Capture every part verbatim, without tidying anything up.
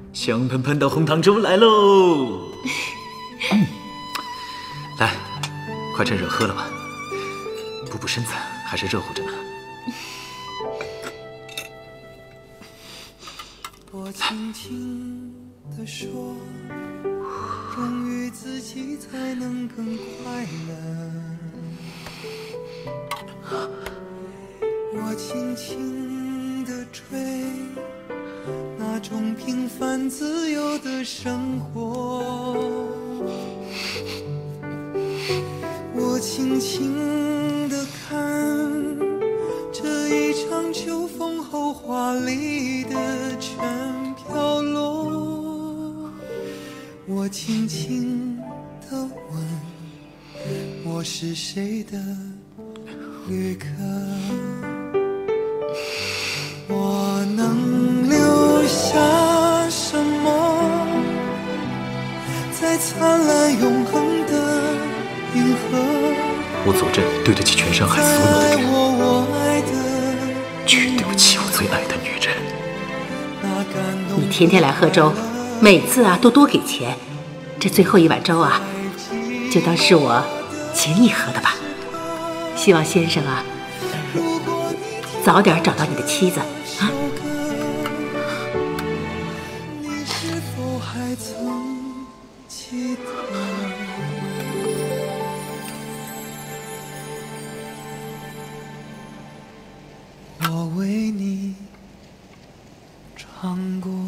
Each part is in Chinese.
香喷喷的红糖粥来喽！嗯，来，快趁热喝了吧，补补身子，还是热乎着呢。 我轻轻地说，忠于自己才能更快乐。我轻轻地追，那种平凡自由的生活。我轻轻地看，这一场秋风后华丽的全飘落。我轻轻地问，我是谁的旅客？我能留下什么，在灿烂永恒的银河？ 我左震对得起全上海所有的人，却对不起我最爱的女人。 你天天来喝粥，每次啊都多给钱，这最后一碗粥啊，就当是我请你喝的吧。希望先生啊，早点找到你的妻子啊。 你是否还曾记得？我为你唱过。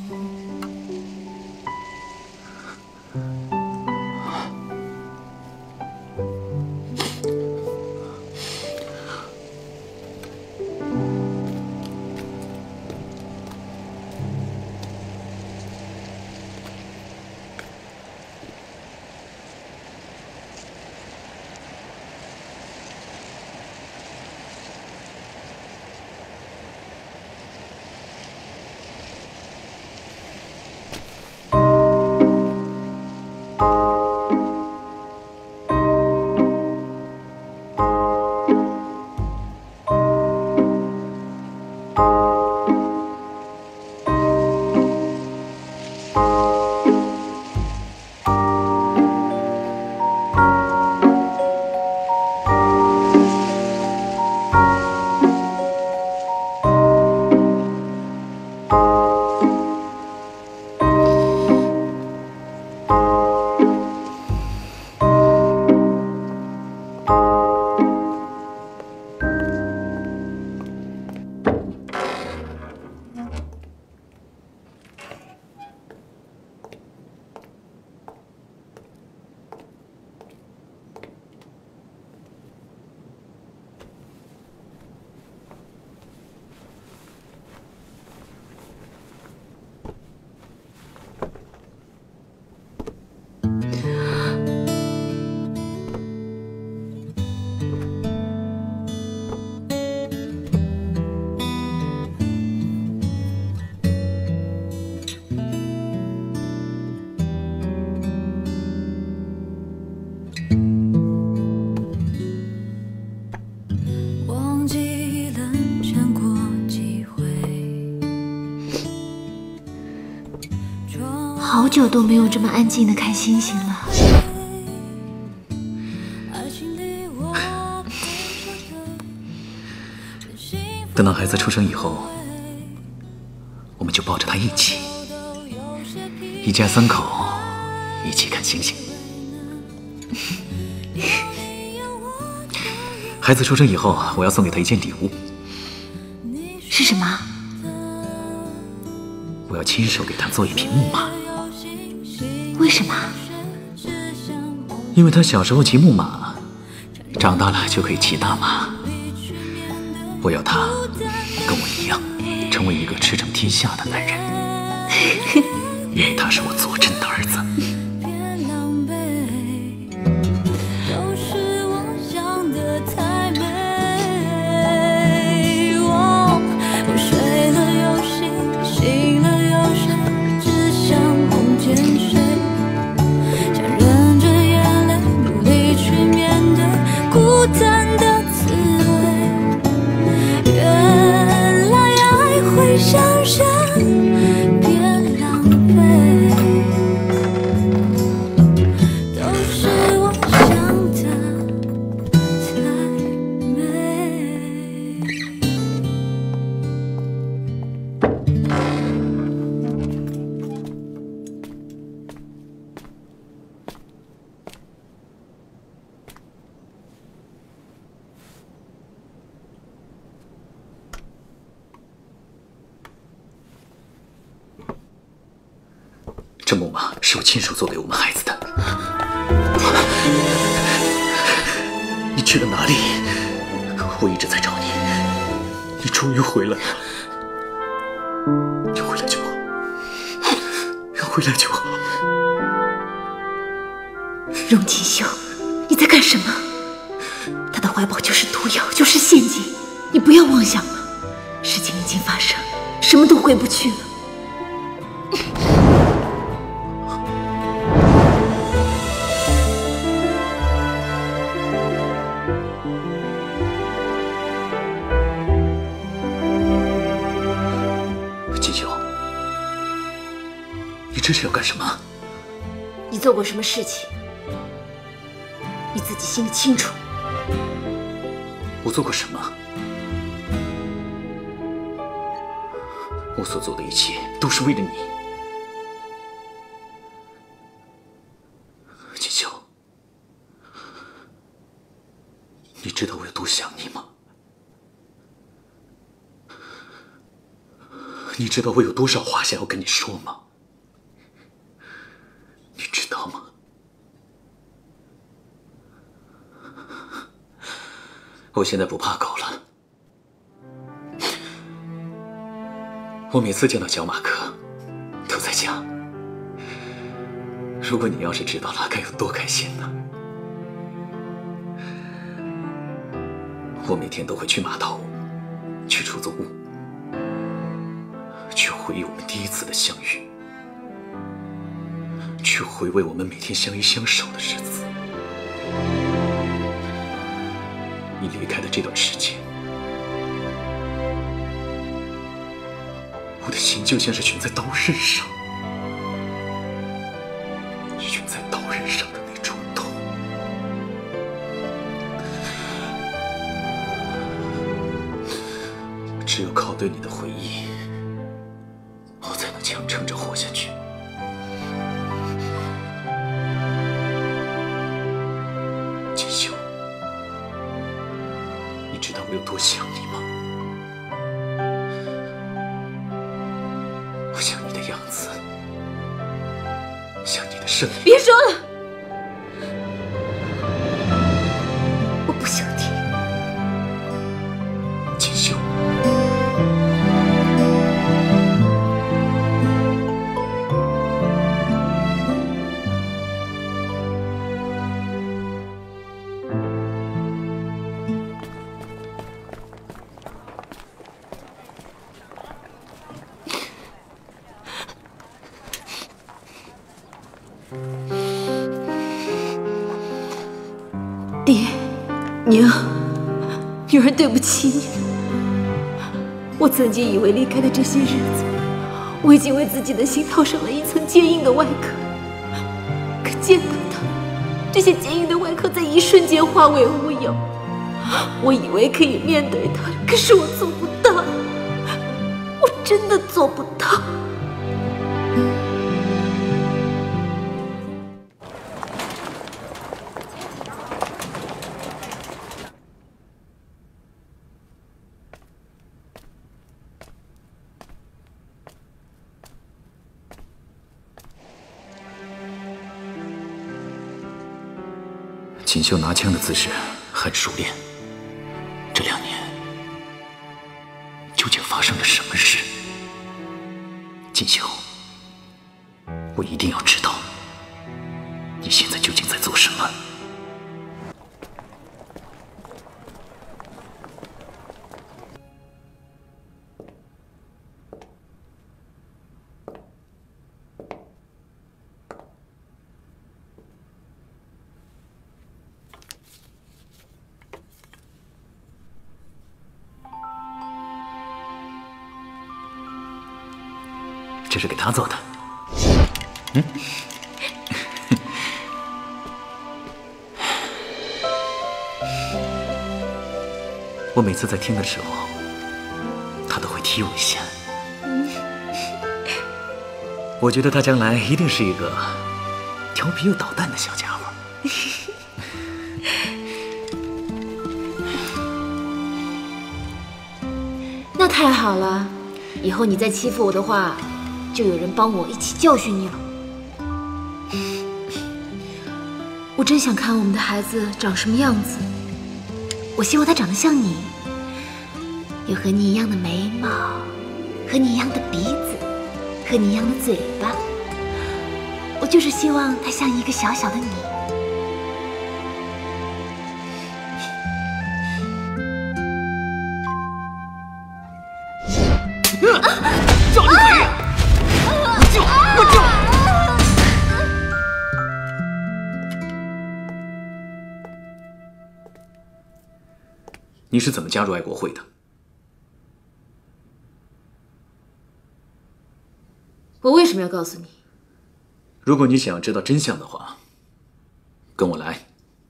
好久都没有这么安静的看星星了。 等到孩子出生以后，我们就抱着他一起，一家三口一起看星星。孩子出生以后，我要送给他一件礼物。 是什么？ 我要亲手给他做一匹木马。 为什么？ 因为他小时候骑木马，长大了就可以骑大马。我要他跟我一样，成为一个驰骋天下的男人，因为他是我左震的儿子。 像山，别浪这木马是我亲手做给我们孩子的。你去了哪里？我一直在找你，你终于回来了。你回来就好，回来就好。 荣锦绣，你在干什么？他的怀抱就是毒药，就是陷阱，你不要妄想了。事情已经发生，什么都回不去了。 锦绣，你这是要干什么？ 你做过什么事情，你自己心里清楚。 我做过什么？我所做的一切都是为了你，锦绣。你知道我有多想你吗？你知道我有多少话想要跟你说吗？你知道吗？我现在不怕狗了。我每次见到小马克，都在想，如果你要是知道了，该有多开心呢？我每天都会去码头，去出租屋，去回忆我们第一次的相遇，去回味我们每天相依相守的日子。你离开的这段时间，我的心就像是悬在刀刃上，悬在刀刃上的那种痛。只有靠对你的回忆，我才能强撑着活下去。锦绣，你知道我有多想你吗？我想你的样子，像你的身影。 别说了，我不想听。 锦绣， 爹，娘，女儿对不起你。我曾经以为离开的这些日子，我已经为自己的心套上了一层坚硬的外壳。可见到他，这些坚硬的外壳在一瞬间化为乌有。我以为可以面对他，可是我做不到，我真的做不到。 锦绣拿枪的姿势很熟练。这两年究竟发生了什么事？锦绣，我一定要知道，你现在究竟在做什么？这是给他做的。嗯，我每次在听的时候，他都会踢我一下。我觉得他将来一定是一个调皮又捣蛋的小家伙。 那太好了，以后你再欺负我的话，就有人帮我一起教训你了。 我真想看我们的孩子长什么样子。我希望他长得像你，有和你一样的眉毛，和你一样的鼻子，和你一样的嘴巴。我就是希望他像一个小小的你。 赵丽奎，我救，我救！你是怎么加入爱国会的？ 我为什么要告诉你？ 如果你想要知道真相的话，跟我来。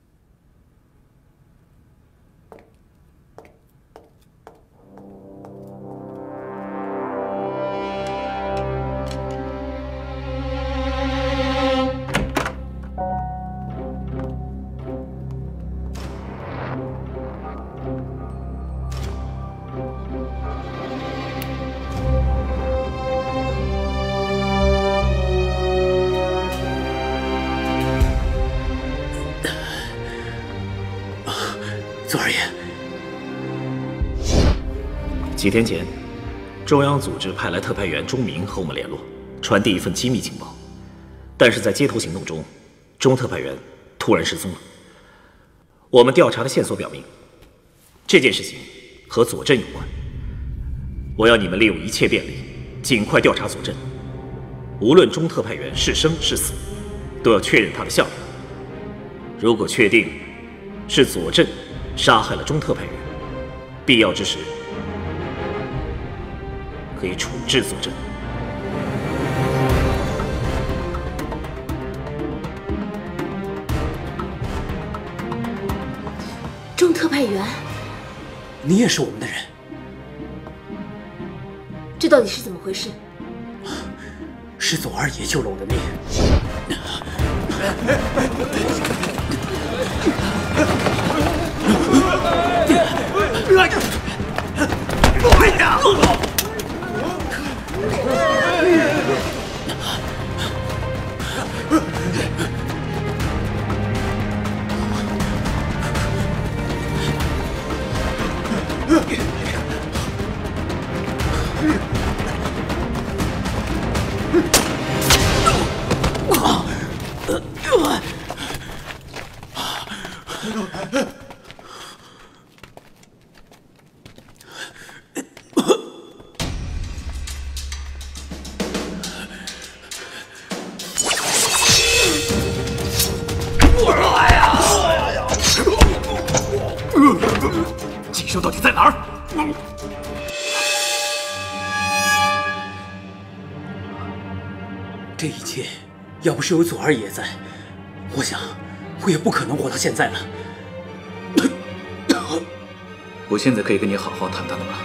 左二爷， 几天前，中央组织派来特派员钟明和我们联络，传递一份机密情报。但是在街头行动中，钟特派员突然失踪了。我们调查的线索表明，这件事情和左镇有关。我要你们利用一切便利，尽快调查左镇。无论钟特派员是生是死，都要确认他的下落。如果确定是左镇杀害了钟特派员，必要之时可以处置左镇。 钟特派员， 你也是我们的人， 这到底是怎么回事？ 是左二爷救了我的命。 锦绣到底在哪儿？ 这一切要不是有左二爷在，我想我也不可能活到现在了。 我现在可以跟你好好谈谈了吗？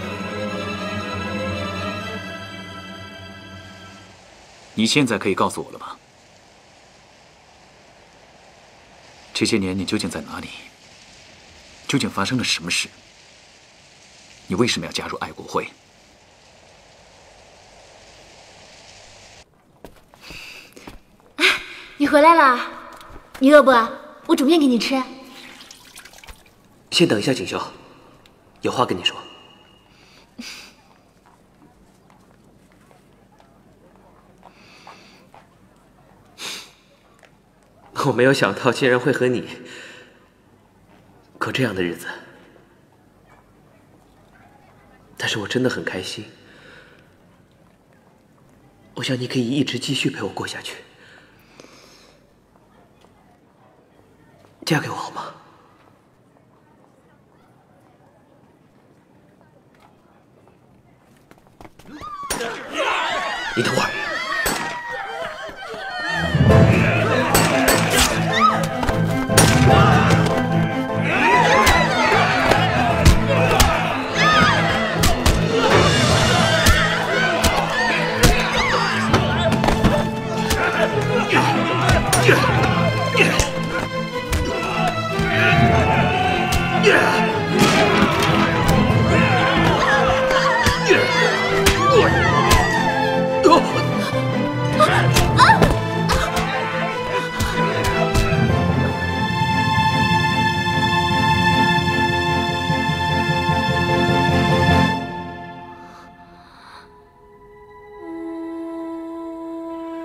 你现在可以告诉我了吗？这些年你究竟在哪里？究竟发生了什么事？你为什么要加入爱国会？ 你回来了，你饿不饿？我煮面给你吃。 先等一下，锦绣，有话跟你说。我没有想到竟然会和你过这样的日子，但是我真的很开心。我想你可以一直继续陪我过下去，嫁给我好吗？你等会儿。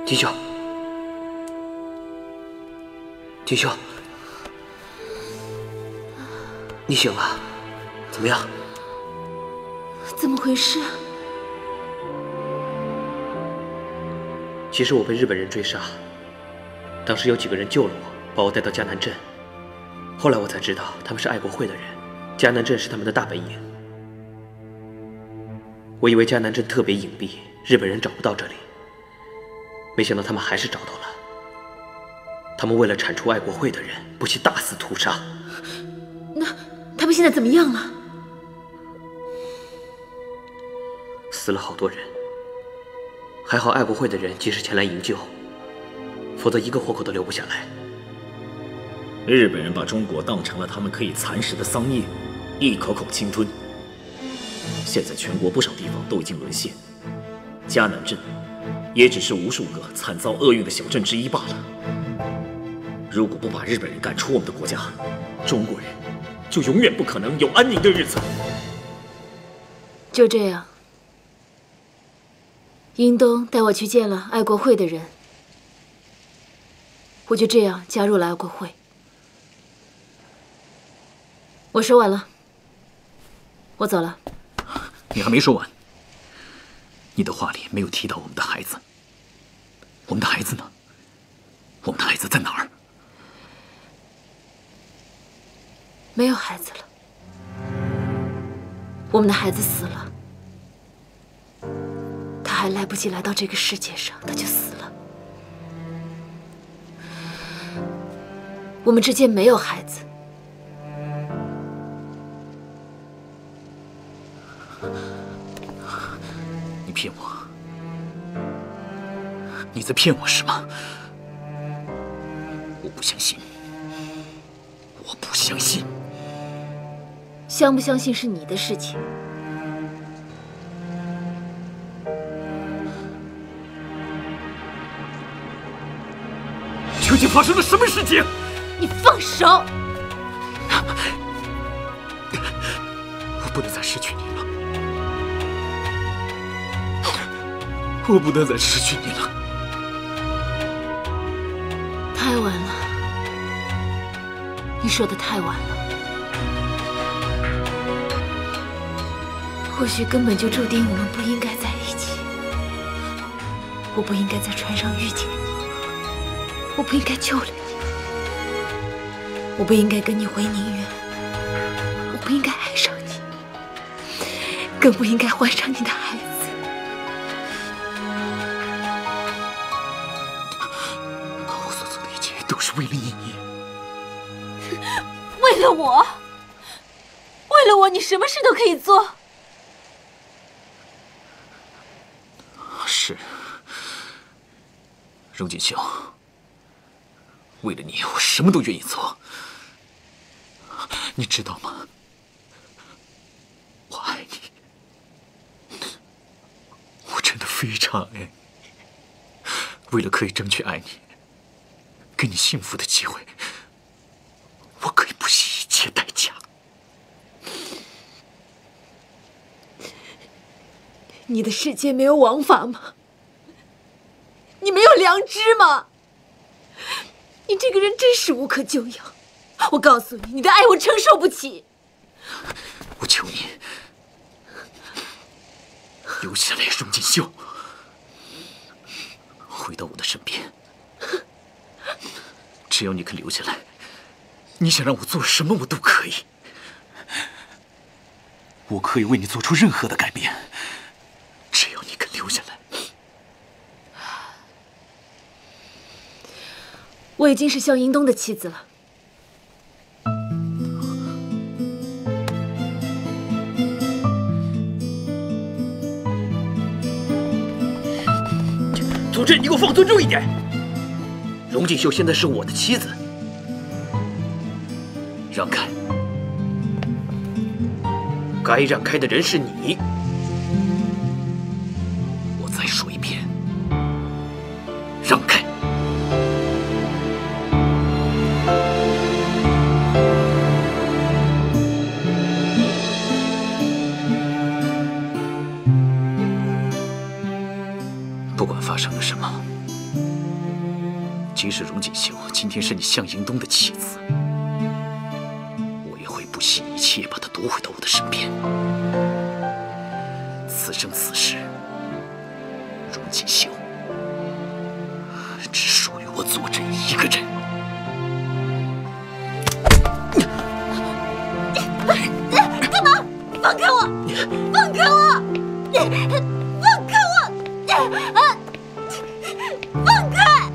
金秀，金秀，你醒了，怎么样？ 怎么回事？ 其实我被日本人追杀，当时有几个人救了我，把我带到迦南镇。后来我才知道他们是爱国会的人，迦南镇是他们的大本营。我以为迦南镇特别隐蔽，日本人找不到这里，没想到他们还是找到了。他们为了铲除爱国会的人，不惜大肆屠杀。 那他们现在怎么样了？ 死了好多人，还好爱国会的人及时前来营救，否则一个活口都留不下来。 日本人把中国当成了他们可以蚕食的桑叶，一口口侵吞。现在全国不少地方都已经沦陷，迦南镇也只是无数个惨遭厄运的小镇之一罢了。如果不把日本人赶出我们的国家，中国人就永远不可能有安宁的日子。 就这样，英东带我去见了爱国会的人，我就这样加入了爱国会。我说完了，我走了。 你还没说完，你的话里没有提到我们的孩子。我们的孩子呢？我们的孩子在哪儿？ 没有孩子了，我们的孩子死了，他还来不及来到这个世界上，他就死了。我们之间没有孩子。 你骗我！你在骗我是吗？我不相信，我不相信。 相不相信是你的事情。 究竟发生了什么事情？ 你放手！ 我不能再失去你了，我不能再失去你了。 太晚了，你说的太晚了。或许根本就注定我们不应该在一起。我不应该在船上遇见你，我不应该救了你，我不应该跟你回宁远，我不应该爱上你，更不应该怀上你的孩子。 我所做的一切都是为了你。 为了我，为了我，你什么事都可以做。 是，荣锦绣，为了你，我什么都愿意做。你知道吗？我爱你，我真的非常爱你。为了可以争取爱你，给你幸福的机会，我可以不惜一切代价。 你的世界没有王法吗？你没有良知吗？你这个人真是无可救药。我告诉你，你的爱我承受不起。 我求你，留下来，荣锦绣，回到我的身边。只要你肯留下来，你想让我做什么，我都可以。我可以为你做出任何的改变。只要你肯留下来。 我已经是向英东的妻子了。 祖志，你给我放尊重一点。荣锦绣现在是我的妻子。 让开！ 该让开的人是你。 我再说一遍，让开！不管发生了什么， 即使荣锦绣今天是你向迎东的妻子，我也会不惜一切把她夺回到我的身边。此生此世，荣锦绣只属于我左真一个人。 干嘛？放开我！放开我！放开我！啊！放开！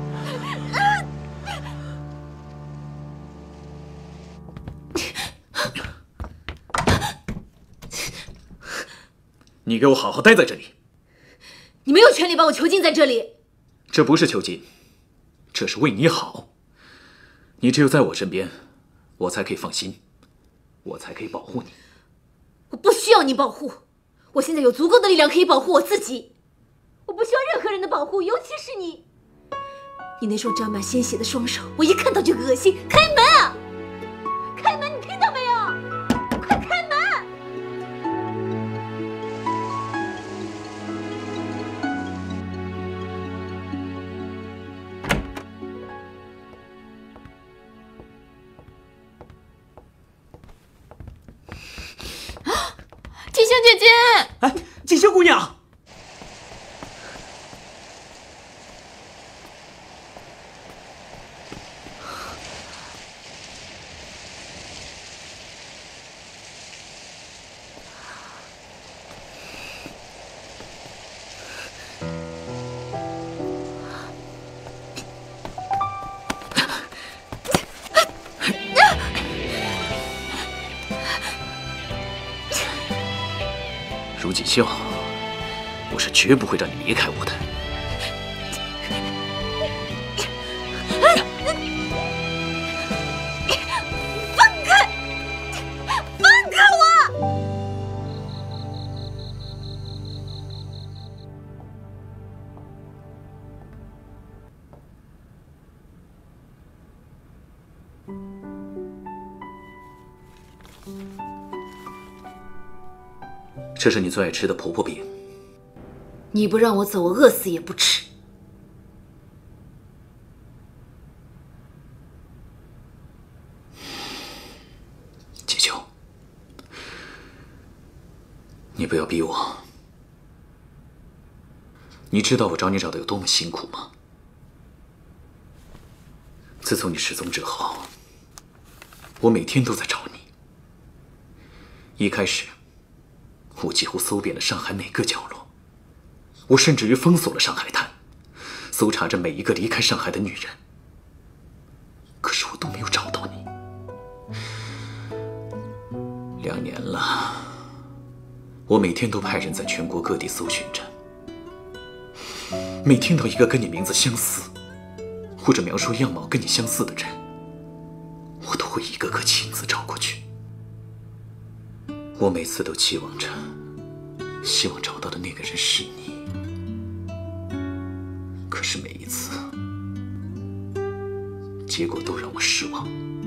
你给我好好待在这里！ 你没有权利把我囚禁在这里。 这不是囚禁，这是为你好。你只有在我身边，我才可以放心，我才可以保护你。 我不需要你保护，我现在有足够的力量可以保护我自己。我不需要任何人的保护，尤其是你。你那双沾满鲜血的双手，我一看到就恶心。开门啊！开门！你听到没有？快开门！ 锦绣姐姐， 哎，锦绣姑娘。 荣锦绣，我是绝不会让你离开我的。 放开！放开我！ 这是你最爱吃的婆婆饼。 你不让我走，我饿死也不吃。 锦绣，你不要逼我。你知道我找你找的有多么辛苦吗？自从你失踪之后，我每天都在找你。一开始，我几乎搜遍了上海每个角落，我甚至于封锁了上海滩，搜查着每一个离开上海的女人。可是我都没有找到你。两年了，我每天都派人在全国各地搜寻着，每听到一个跟你名字相似，或者描述样貌跟你相似的人，我都会一个个亲自找过去。我每次都期望着，希望找到的那个人是你，可是每一次，结果都让我失望。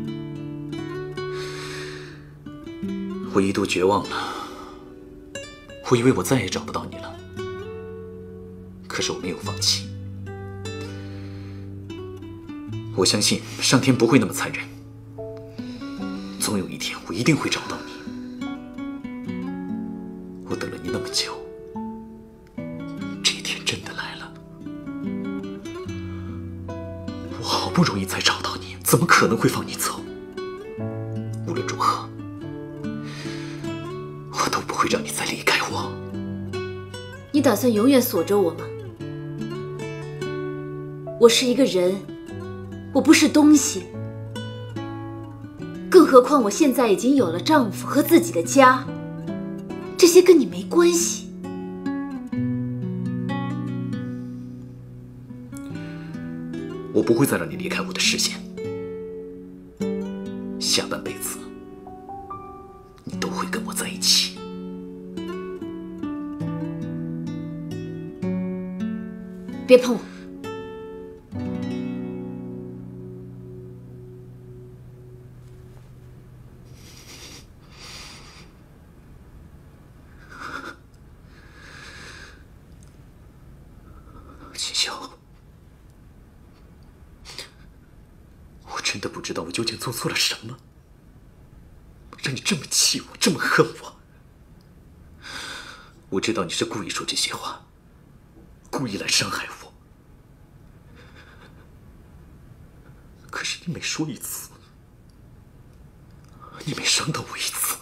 我一度绝望了，我以为我再也找不到你了。可是我没有放弃，我相信上天不会那么残忍，总有一天我一定会找到你。我等了你那么久，这一天真的来了。我好不容易才找到你，怎么可能会放你走？无论如何，我都不会让你再离开我。 你打算永远锁着我吗？我是一个人，我不是东西。更何况我现在已经有了丈夫和自己的家，这些跟你没关系。 我不会再让你离开我的视线，下半辈子你都会跟我在一起。 别碰我！ 锦绣， 真的不知道我究竟做错了什么，让你这么气我，这么恨我。我知道你是故意说这些话，故意来伤害我。可是你每说一次，你每伤到我一次，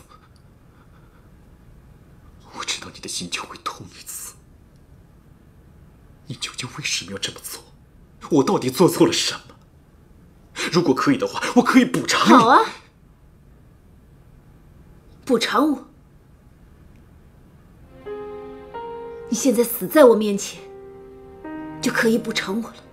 我知道你的心就会痛一次。你究竟为什么要这么做？我到底做错了什么？如果可以的话，我可以补偿你。 好啊，补偿我。你现在死在我面前，就可以补偿我了。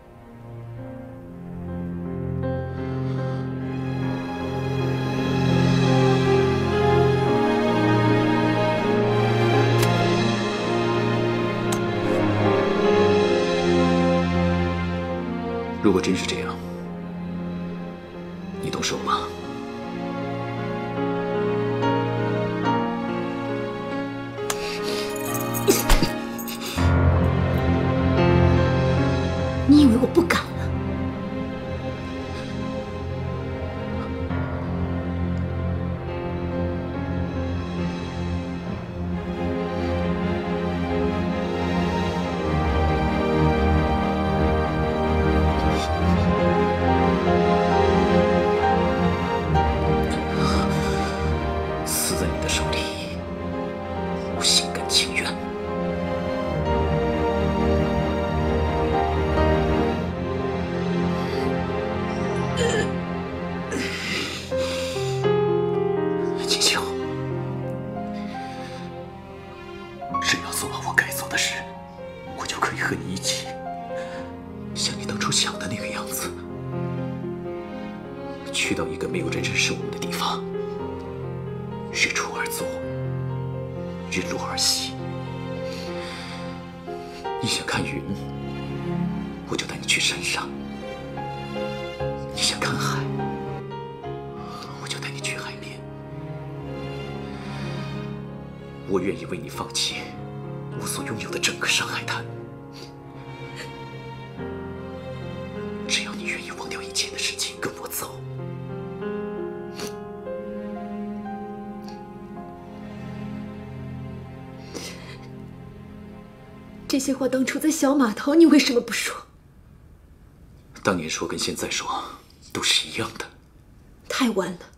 如果真是这样，你动手吧。 你以为我不敢了？ 死在你的手里，我心甘情愿。锦绣，只要做完我该做的事，我就可以和你一起，像你当初想的那个样子，去到一个没有人认识我们的地方，日出而作，日落而息。你想看云，我就带你去山上；你想看海，我就带你去海边。我愿意为你放弃我所拥有的整个上海滩，只要你愿意忘掉以前的事情，跟我走。 这些话当初在小码头，你为什么不说？ 当年说跟现在说都是一样的。 太晚了。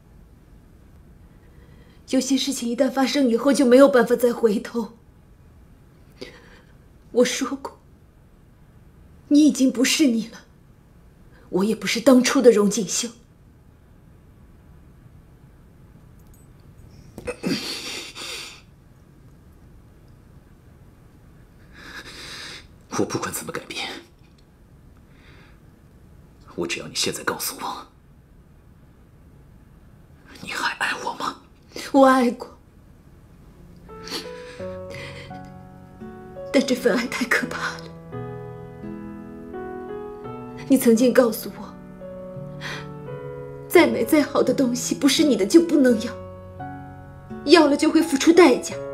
有些事情一旦发生以后，就没有办法再回头。我说过，你已经不是你了，我也不是当初的荣锦绣。 我不管怎么改变，我只要你现在告诉我，你还爱我吗？ 我爱过，但这份爱太可怕了。你曾经告诉我，再美再好的东西，不是你的就不能要，要了就会付出代价。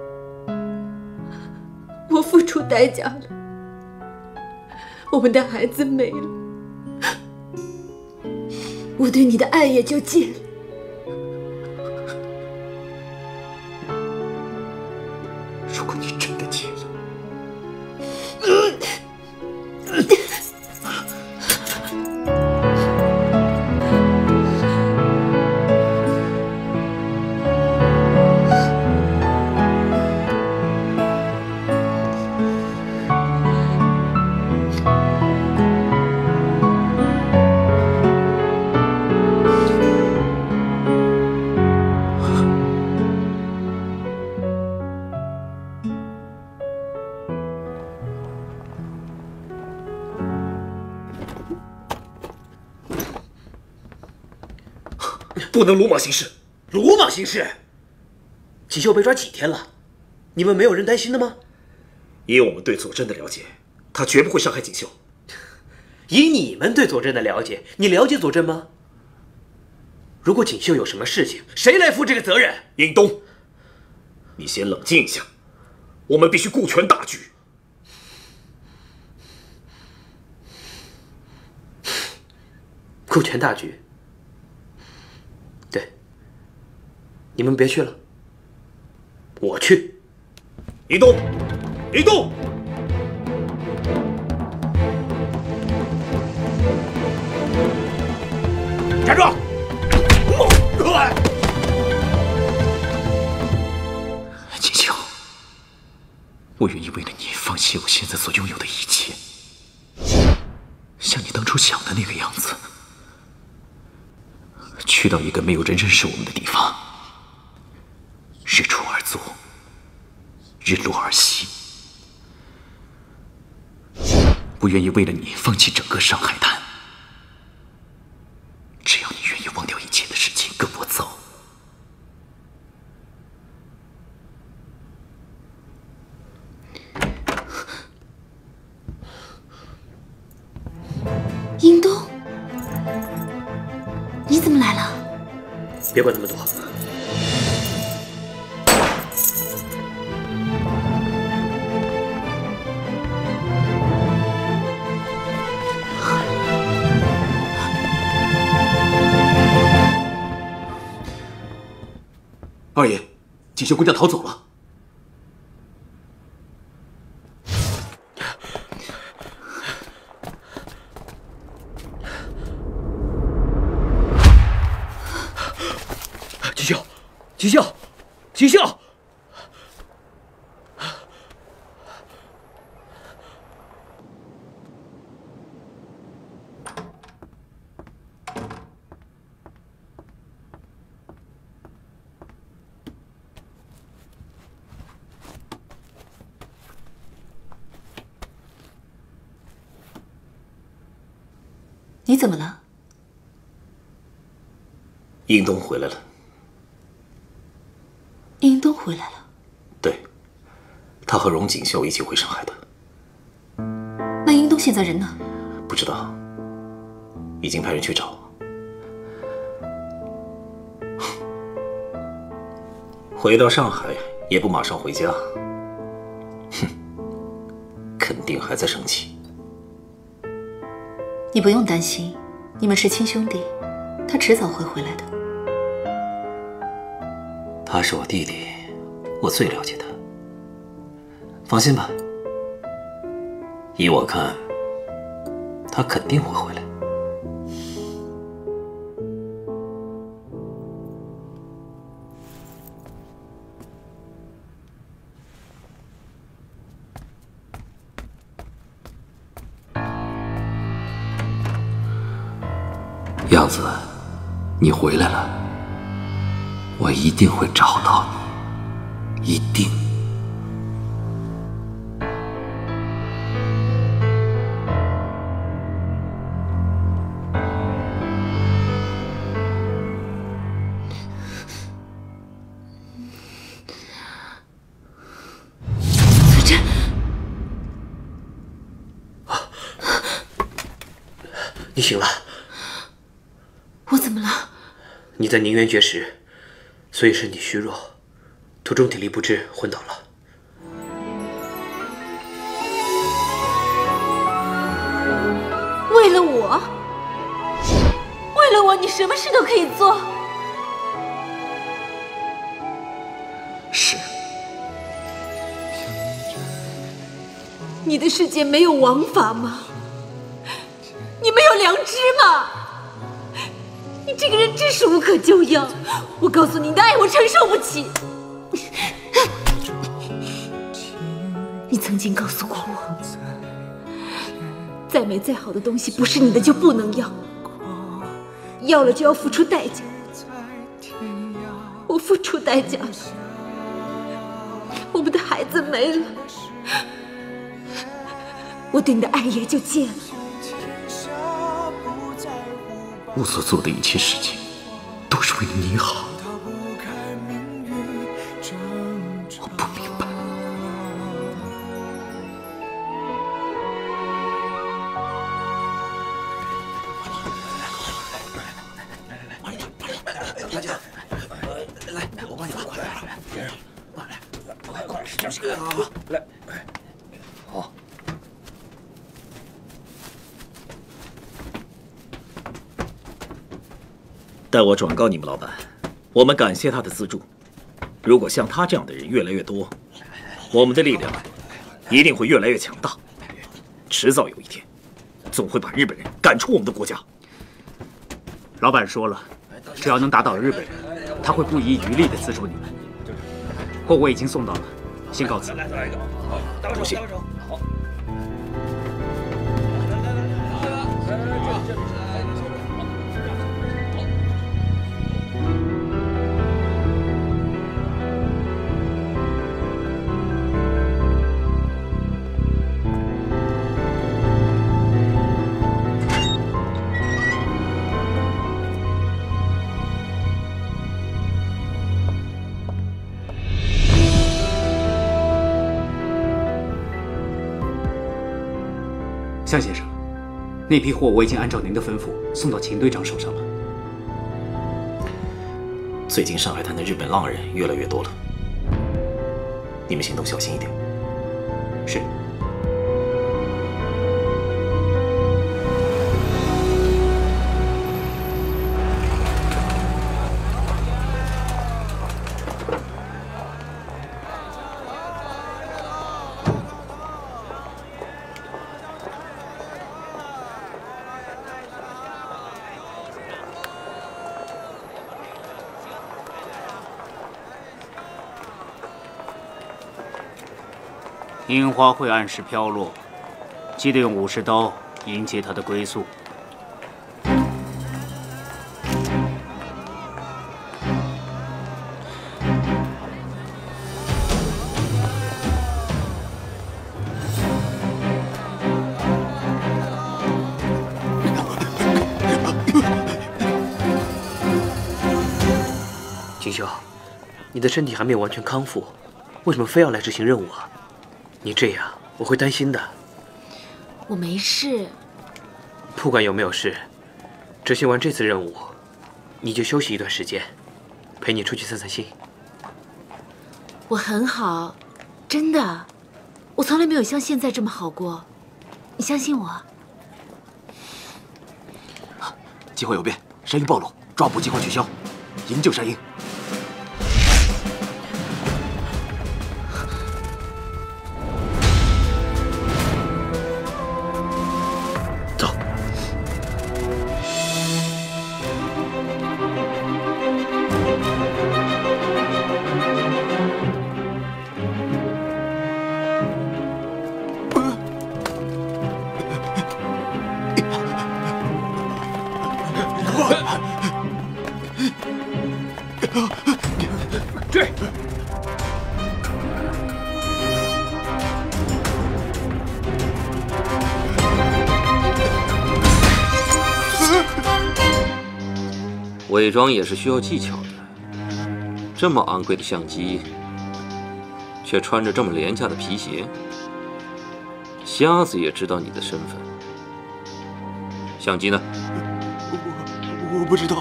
我付出代价了，我们的孩子没了，我对你的爱也就戒了。 如果你真的戒了， 不能鲁莽行事。 鲁莽行事？锦绣被抓几天了？你们没有人担心的吗？ 以我们对佐真的了解，他绝不会伤害锦绣。 以你们对佐真的了解，你了解佐真吗？如果锦绣有什么事情，谁来负这个责任？ 尹东，你先冷静一下，我们必须顾全大局。 顾全大局？ 你们别去了，我去。 移动，移动！站住！ 锦绣，我愿意为了你放弃我现在所拥有的一切，像你当初想的那个样子，去到一个没有人认识我们的地方，日出而作，日落而息。我愿意为了你放弃整个上海滩，只要你愿意忘掉一切的事情，跟我走。 英东，你怎么来了？ 别管那么多。 二爷，锦绣姑娘逃走了。 锦绣，锦绣，锦绣！ 你怎么了？ 英东回来了。 英东回来了。 对，他和荣锦绣一起回上海的。 那英东现在人呢？ 不知道，已经派人去找。回到上海也不马上回家，哼，肯定还在生气。 你不用担心，你们是亲兄弟，他迟早会回来的。 他是我弟弟，我最了解他。放心吧，依我看，他肯定会回来。 样子，你回来了，我一定会找到你，一定。 子珍， 你醒了。 我怎么了？ 你在宁远绝食，所以身体虚弱，途中体力不支昏倒了。 为了我，为了我，你什么事都可以做。 是。 你的世界没有王法吗？你没有良知吗？你这个人真是无可救药！我告诉你，你的爱我承受不起。你曾经告诉过我，再美再好的东西，不是你的就不能要，要了就要付出代价。我付出代价了，我们的孩子没了，我对你的爱也就戒了。 我所做的一切事情，都是为了你好。我不明白。 大姐，来，我帮你拉，快点，别让，来，快快，使劲，好，来，好。 代我转告你们老板，我们感谢他的资助。 如果像他这样的人越来越多，我们的力量一定会越来越强大。迟早有一天，总会把日本人赶出我们的国家。 老板说了，只要能打倒日本人，他会不遗余力地资助你们。货我已经送到了，先告辞。 多谢。 向先生，那批货我已经按照您的吩咐送到秦队长手上了。 最近上海滩的日本浪人越来越多了，你们行动小心一点。 是。樱花会按时飘落，记得用武士刀迎接它的归宿。 锦绣，你的身体还没有完全康复，为什么非要来执行任务啊？ 你这样我会担心的。 我没事。 不管有没有事，执行完这次任务，你就休息一段时间，陪你出去散散心。 我很好，真的，我从来没有像现在这么好过。你相信我。 计划有变，山鹰暴露，抓捕计划取消，营救山鹰。 追！ 伪装也是需要技巧的。这么昂贵的相机，却穿着这么廉价的皮鞋，瞎子也知道你的身份。相机呢？ 我我不知道。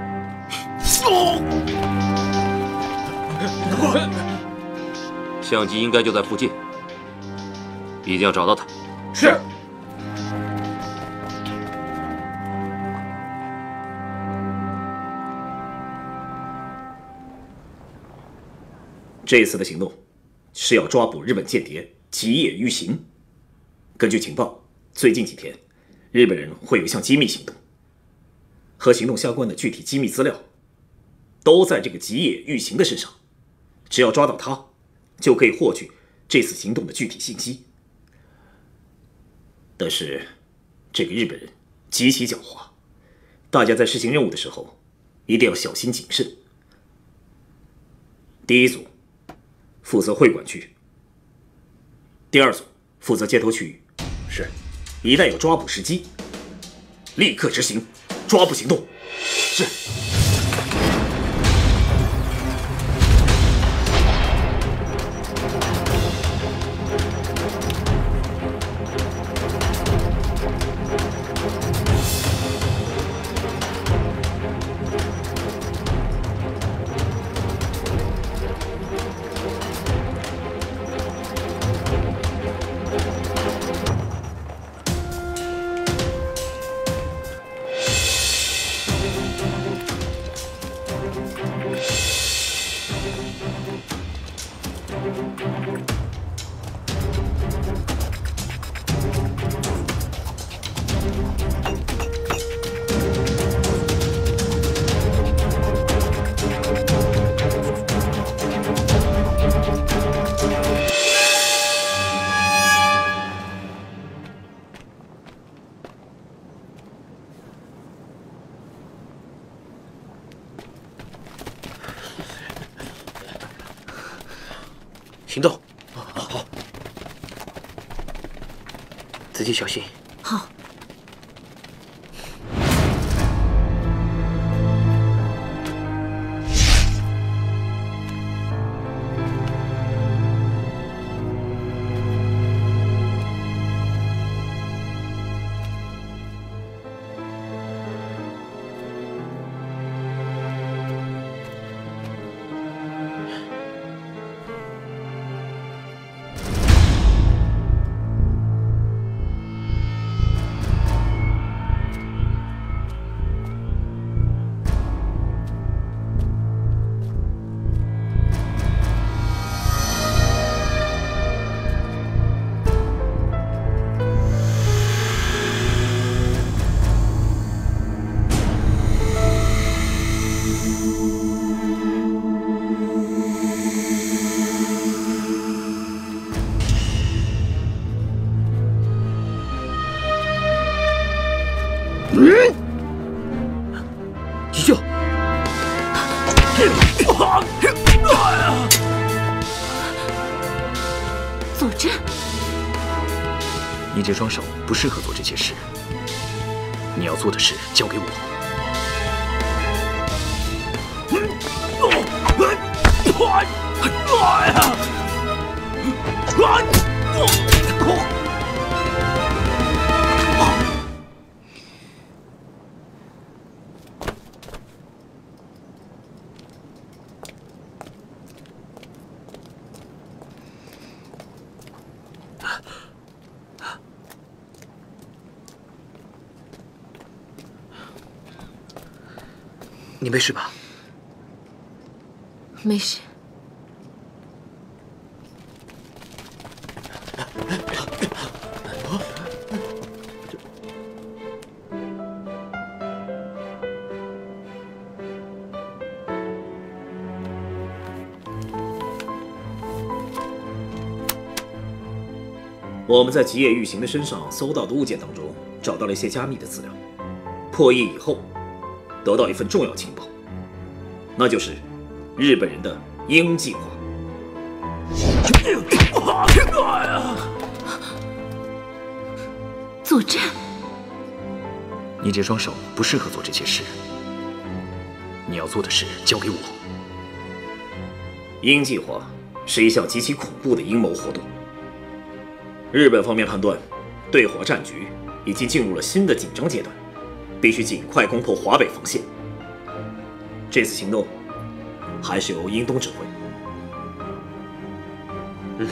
相机应该就在附近，一定要找到它。 是。 这一次的行动是要抓捕日本间谍吉野裕行。根据情报，最近几天日本人会有一项机密行动，和行动相关的具体机密资料都在这个吉野裕行的身上。只要抓到他，就可以获取这次行动的具体信息。但是，这个日本人极其狡猾，大家在实行任务的时候一定要小心谨慎。第一组负责会馆区，第二组负责接头区域。是，一旦有抓捕时机，立刻执行抓捕行动。是。 行动！好，好，好，自己小心。 好。 急救！ 佐真， 你这双手不适合做这些事。你要做的事交给我。 你没事吧？ 没事。 我们在吉野玉行的身上搜到的物件当中，找到了一些加密的资料。破译以后，得到一份重要情报，那就是日本人的鹰计划。 佐真， 你这双手不适合做这些事。你要做的事交给我。 鹰计划是一项极其恐怖的阴谋活动。日本方面判断，对华战局已经进入了新的紧张阶段，必须尽快攻破华北防线。这次行动还是由英东指挥。 嗯。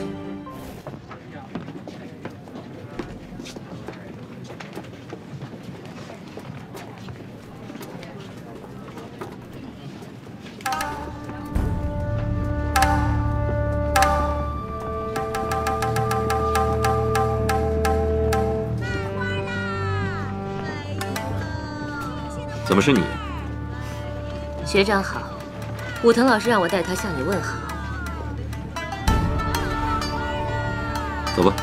怎么是你？ 学长好，武藤老师让我代他向你问好。 走吧。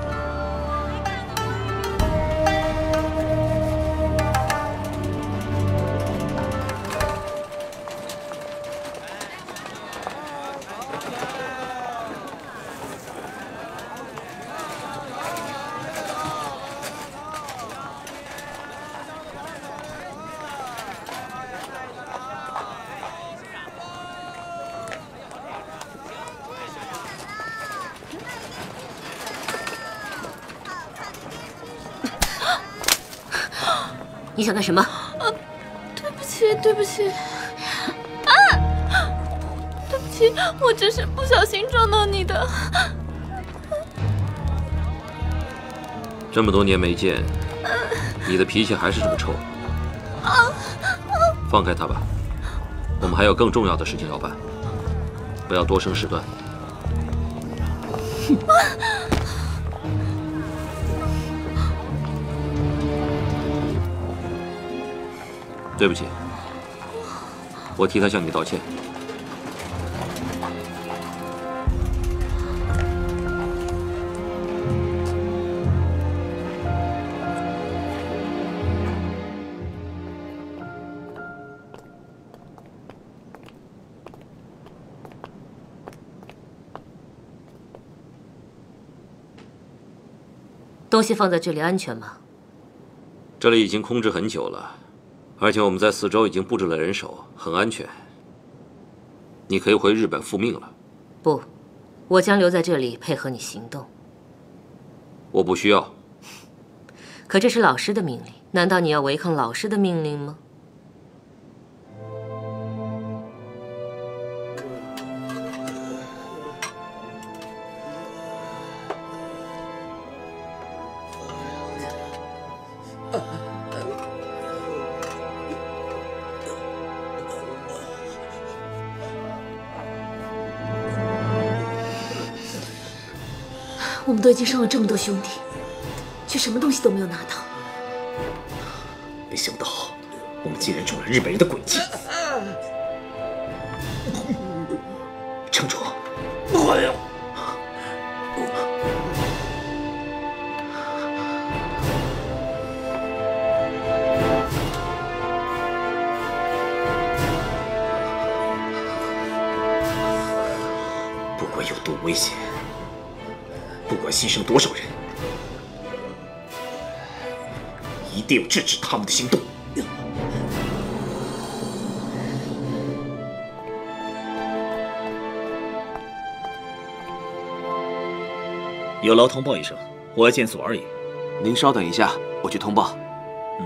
你想干什么？ 啊，对不起，对不起，啊，对不起，我只是不小心撞到你的。 这么多年没见，你的脾气还是这么臭。放开他吧，我们还有更重要的事情要办，不要多生事端。对不起，我替他向你道歉。 东西放在这里安全吗？ 这里已经空置很久了，而且我们在四周已经布置了人手，很安全。你可以回日本复命了。 不，我将留在这里配合你行动。 我不需要。 可这是老师的命令，难道你要违抗老师的命令吗？ 我们都已经伤了这么多兄弟，却什么东西都没有拿到。 没想到我们竟然中了日本人的诡计。城主， 我呀！ 不管有多危险，不管牺牲多少人，一定要制止他们的行动。有劳通报一声，我要见左二爷。 您稍等一下，我去通报。 嗯。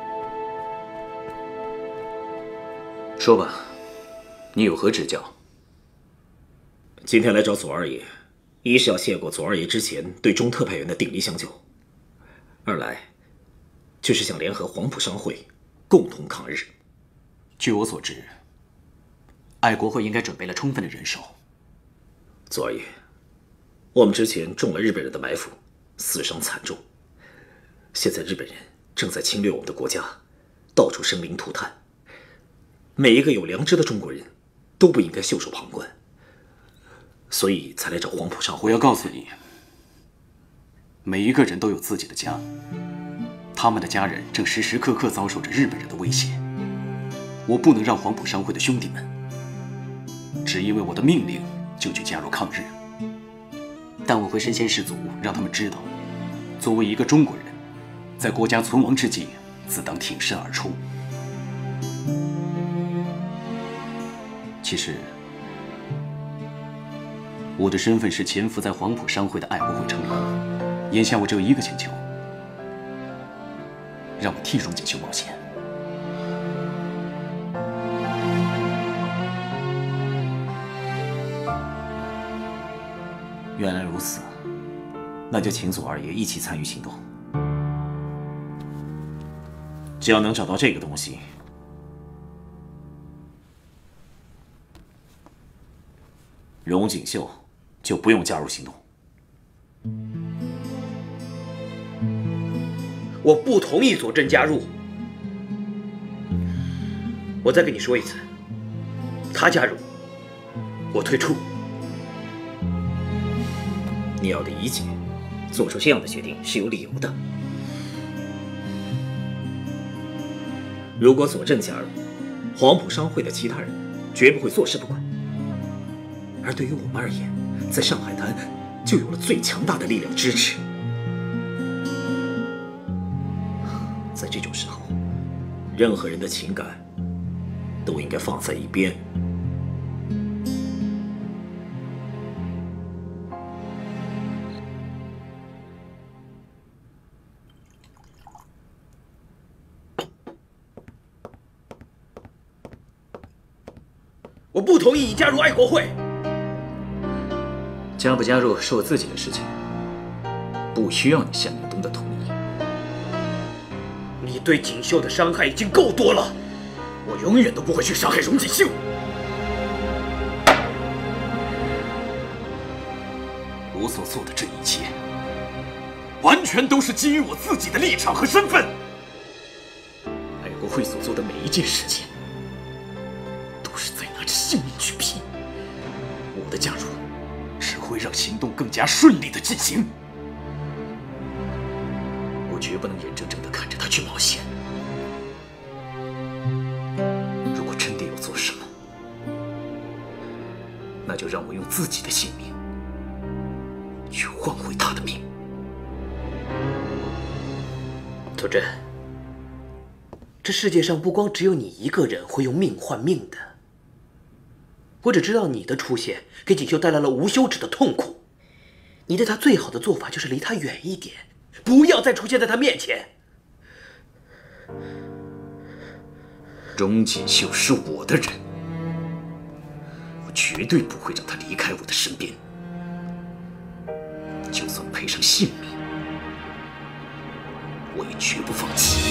说吧，你有何指教？ 今天来找左二爷，一是要谢过左二爷之前对中特派员的鼎力相救，二来就是想联合黄埔商会，共同抗日。 据我所知，爱国会应该准备了充分的人手。 左二爷，我们之前中了日本人的埋伏，死伤惨重。现在日本人正在侵略我们的国家，到处生灵涂炭。每一个有良知的中国人都不应该袖手旁观，所以才来找黄埔商会。 我要告诉你，每一个人都有自己的家，他们的家人正时时刻刻遭受着日本人的威胁。我不能让黄埔商会的兄弟们只因为我的命令就去加入抗日。但我会身先士卒，让他们知道，作为一个中国人，在国家存亡之际，自当挺身而出。其实，我的身份是潜伏在黄埔商会的爱国会成员。眼下我只有一个请求，让我替荣锦绣冒险。 原来如此，那就请左二爷一起参与行动。只要能找到这个东西，荣锦绣就不用加入行动。 我不同意左镇加入。我再跟你说一次，他加入，我退出。 你要理解，做出这样的决定是有理由的。如果左镇加入，黄埔商会的其他人绝不会坐视不管。而对于我们而言，在上海滩就有了最强大的力量支持。在这种时候，任何人的情感都应该放在一边。 我不同意你加入爱国会。 加不加入是我自己的事情，不需要你向明东的同意。 你对锦绣的伤害已经够多了， 我永远都不会去伤害荣锦绣。我所做的这一切，完全都是基于我自己的立场和身份。爱国会所做的每一件事情，都是在拿着性命去拼。我的加入只会让行动更加顺利的进行。我绝不能眼睁睁地看着他去冒险。如果真的要做什么，那就让我用自己的性命去换回他的命。 涂真，这世界上不光只有你一个人会用命换命的。我只知道你的出现给锦绣带来了无休止的痛苦，你对他最好的做法就是离他远一点，不要再出现在他面前。 钟锦绣是我的人，我绝对不会让他离开我的身边，就算赔上性命，我也绝不放弃。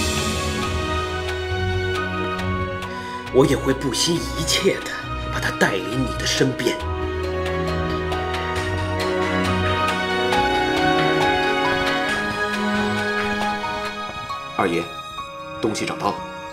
我也会不惜一切的把他带离你的身边。 二爷，东西找到了。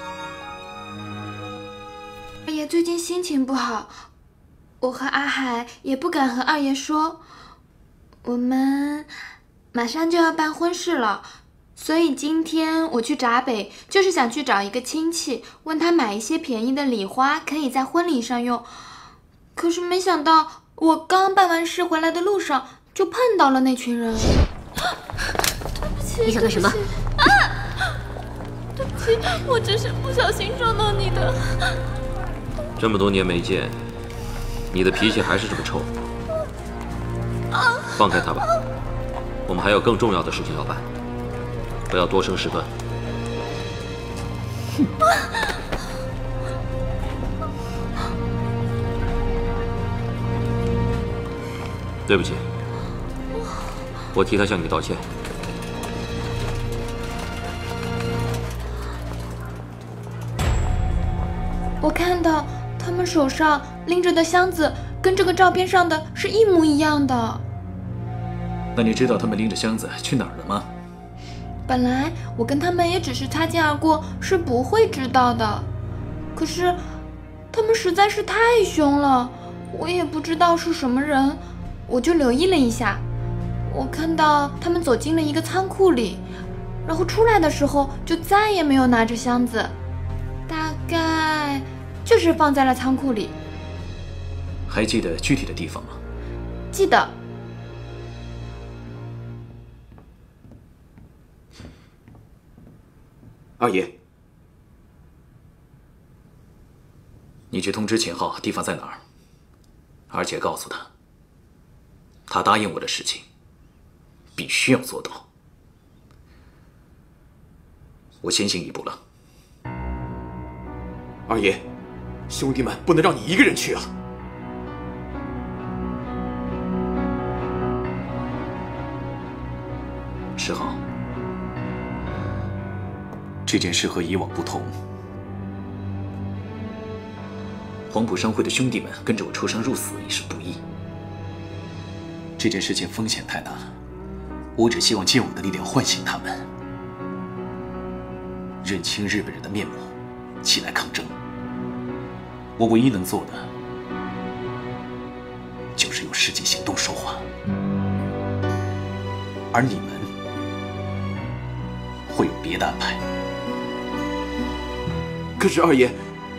二爷最近心情不好，我和阿海也不敢和二爷说。我们马上就要办婚事了，所以今天我去闸北，就是想去找一个亲戚，问他买一些便宜的礼花，可以在婚礼上用。可是没想到，我刚办完事回来的路上，就碰到了那群人。对不起， 你想干什么？ 啊！对不起，我只是不小心撞到你的。 这么多年没见，你的脾气还是这么臭。放开他吧，我们还有更重要的事情要办，不要多生事端。对不起，我替他向你道歉。 我看到他们手上拎着的箱子跟这个照片上的是一模一样的。 那你知道他们拎着箱子去哪儿了吗？ 本来我跟他们也只是擦肩而过，是不会知道的。可是他们实在是太凶了，我也不知道是什么人，我就留意了一下。我看到他们走进了一个仓库里，然后出来的时候就再也没有拿着箱子，大概就是放在了仓库里。 还记得具体的地方吗？ 记得。 二爷， 你去通知秦昊地方在哪儿，而且告诉他，他答应我的事情必须要做到。我先行一步了。 二爷，兄弟们不能让你一个人去啊！ 石昊， 这件事和以往不同。 黄埔商会的兄弟们跟着我出生入死已是不易。 这件事情风险太大，我只希望借我的力量唤醒他们，认清日本人的面目，起来抗争。我唯一能做的，就是用实际行动说话。而你们会有别的安排。可是二爷，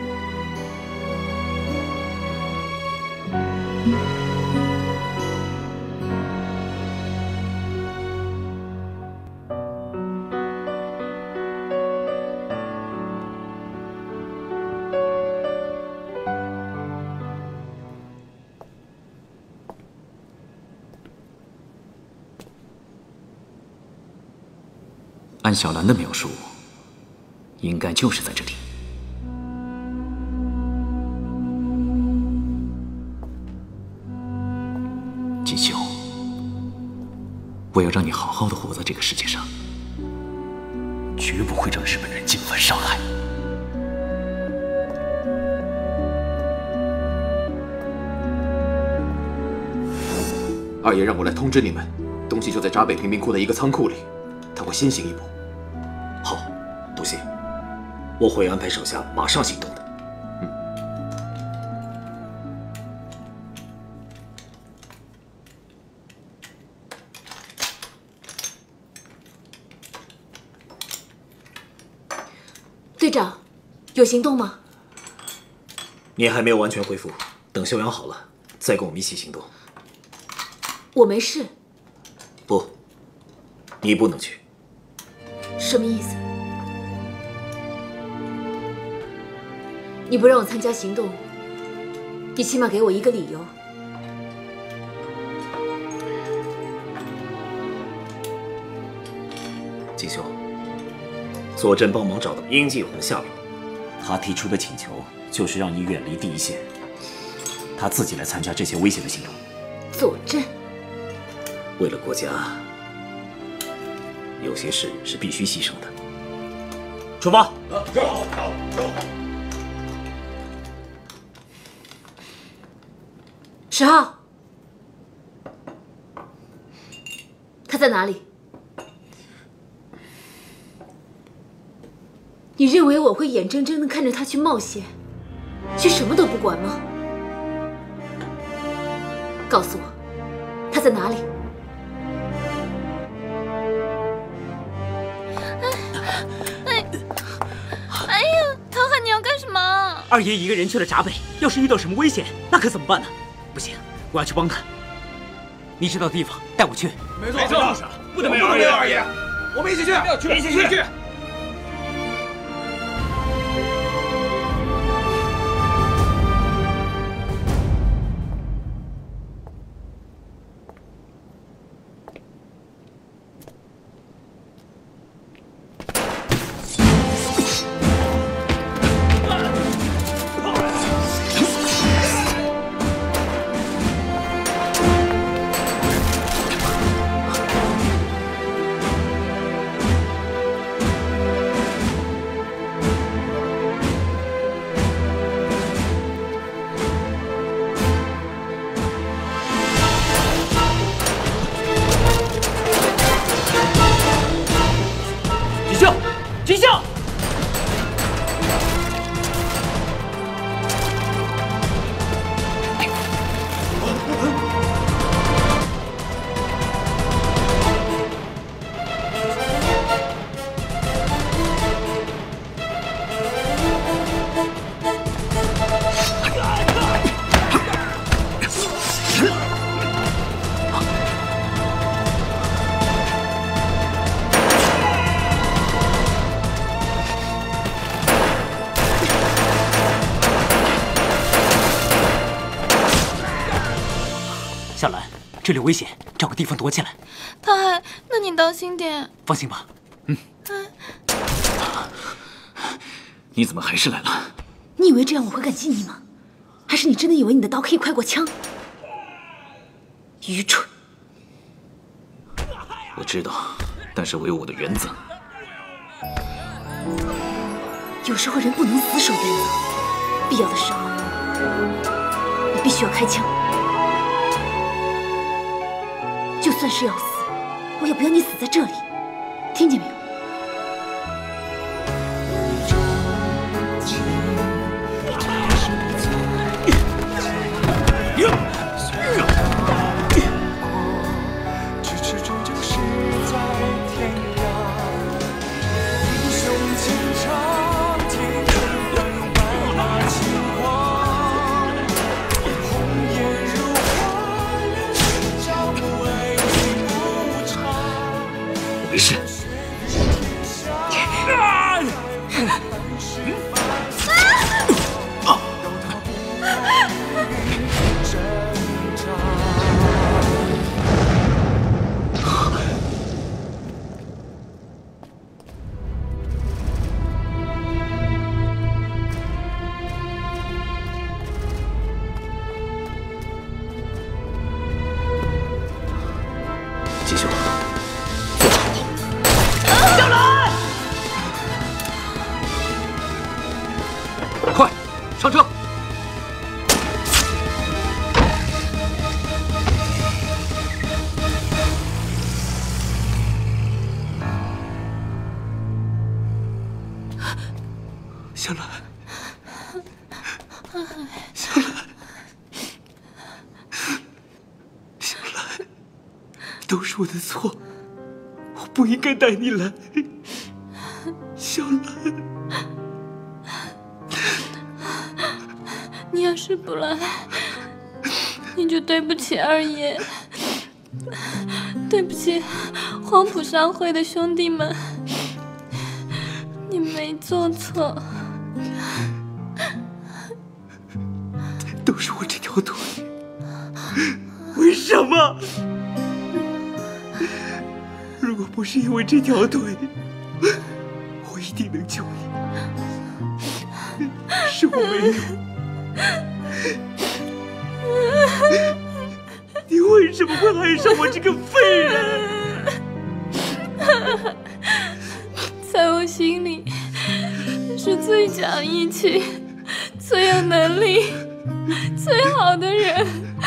按小兰的描述，应该就是在这里。锦绣，我要让你好好的活在这个世界上， 绝不会让日本人进犯上海。二爷让我来通知你们，东西就在闸北贫民窟的一个仓库里，他会先行一步。 好，多谢，我会安排手下马上行动的。 嗯。 队长，有行动吗？ 你还没有完全恢复，等休养好了再跟我们一起行动。 我没事。 不，你不能去。 什么意思？ 你不让我参加行动，你起码给我一个理由。 锦绣，坐镇帮忙找到殷继勇的下落。 他提出的请求就是让你远离第一线，他自己来参加这些危险的行动。 坐镇？ 为了国家，有些事是必须牺牲的。 出发！ 走走走！ 十号，他在哪里？你认为我会眼睁睁地看着他去冒险，却什么都不管吗？告诉我，他在哪里？ 哎，哎呀，唐海，你要干什么？ 二爷一个人去了闸北，要是遇到什么危险，那可怎么办呢？不行，我要去帮他。你知道的地方，带我去。 没错，没错，不能没有二爷，二爷，我们一起去，一起去。 夏兰，这里危险，找个地方躲起来。 唐海，那你当心点。 放心吧，嗯。 你怎么还是来了？ 你以为这样我会感激你吗？还是你真的以为你的刀可以快过枪？愚蠢！ 我知道，但是我有我的原则。 有时候人不能死守原则，必要的时候，你必须要开枪。就算是要死，我也不要你死在这里，听见没有？ 没事。继续。快，上车！小兰，小兰，小兰，都是我的错，我不应该带你来，小兰。 你要是不来，你就对不起二爷，对不起黄埔商会的兄弟们，你没做错。 腿？为什么？如果不是因为这条腿，我一定能救你。是我没有。你为什么会爱上我这个废人？ 在我心里，是最讲义气、最有能力、最好的人。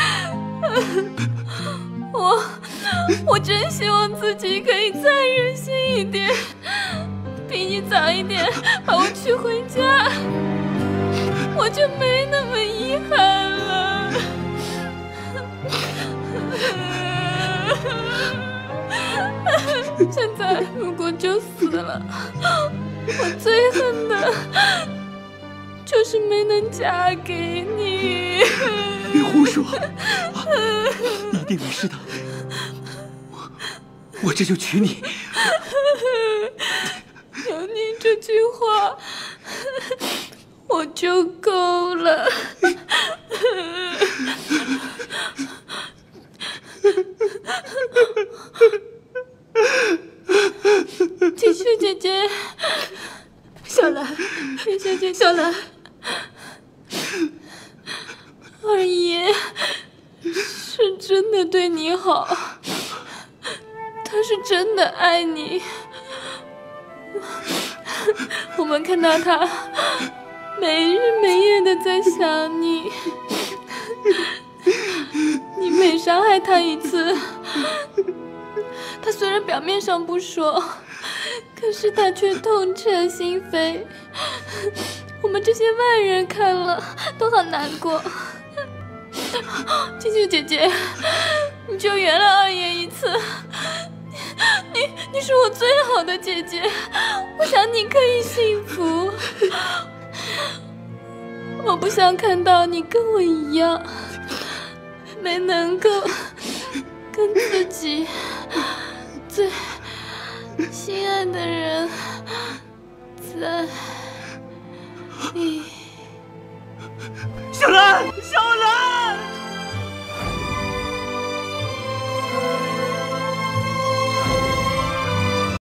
我我真希望自己可以再任性一点，比你早一点把我娶回家，我就没那么遗憾了。现在如果就死了，我最恨的就是没能嫁给你。 别胡说，啊、你一定没事的。我我这就娶你。 有你这句话，我就够了。继续，姐姐。小兰，谢谢姐姐。小兰，二爷是真的对你好，他是真的爱你。我们看到他没日没夜的在想你，你每伤害他一次，他虽然表面上不说，可是他却痛彻心扉。我们这些外人看了都好难过。静静姐姐，你就原谅二爷一次。你你是我最好的姐姐，我想你可以幸福。我不想看到你跟我一样，没能够跟自己最心爱的人在一起。 小兰，小